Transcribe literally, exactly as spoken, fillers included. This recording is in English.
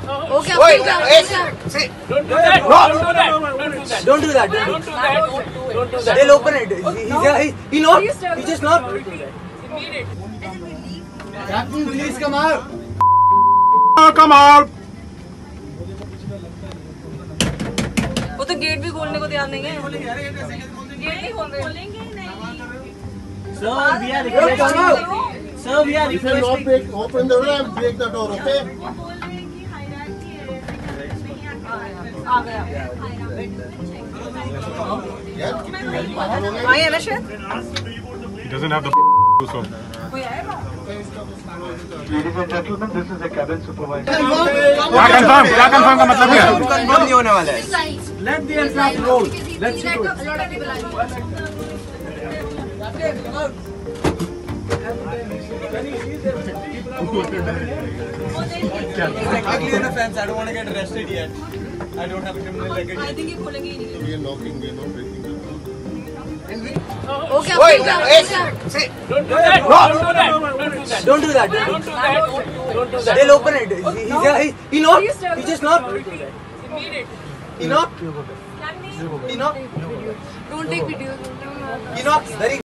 Okay, Wait, okay, hey, okay. see, Don't do that. No. Don't do that. Don't do that. Don't do that. Don't Don't do do that. Don't do that. They'll open it. He, he, he knocked. He just knocked. Immediate. Captain, please come out. come out. वो तो gate भी खोलने को तैयार नहीं है। Gate नहीं खोल रहे। खोलेंगे ही नहीं। Sir, we are requesting. Sir, we are If you not requesting. break, open the door and break the door, okay? बोल रहे हैं कि हायरार्की है। आ गया। Yeah. आई है ना शायद? He doesn't have the so. कोई आएगा? Ladies and gentlemen, this is the cabin supervisor. क्या कंफर्म क्या कंफर्म का मतलब क्या है? कंफर्म नहीं होने वाला है. Let the aircraft roll. Let's see it. Technically an offense. I don't want to get arrested yet. I don't have a criminal record I yet. think ये खोलेंगे ही नहीं। We are knocking, we are not breaking the door. Okay, Wait, okay, hey, okay. see, Don't do that. Don't do that. Don't do that. Don't do that. Don't do that. Don't do that. They'll open it. He, he, he knocked. He just knocked. Immediate. He knocked. He knocked. Don't take videos. He knocked. Very